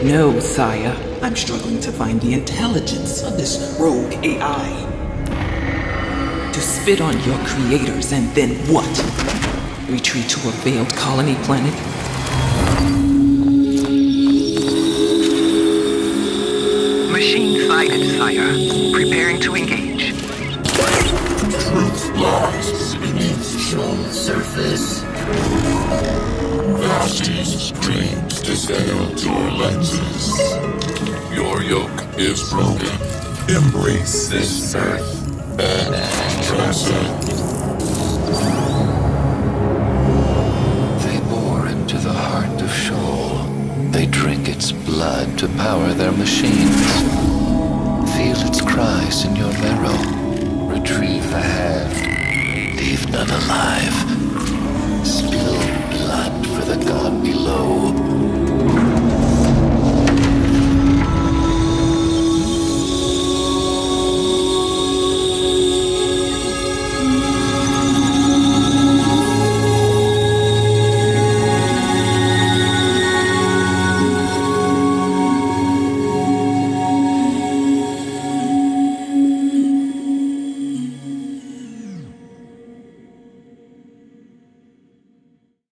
No, sire. I'm struggling to find the intelligence of this rogue AI. To spit on your creators and then what? Retreat to a failed colony planet? Machine sighted, sire. Preparing to engage. Truth lies beneath Shoal's surface. Vasti's dreams disveiled your lenses. Your yoke is broken. Embrace this earth and transcend. They bore into the heart of Shoal. They drink its blood to power their machines. Feel its cries in your marrow. Retrieve the hand. Leave none alive. Spill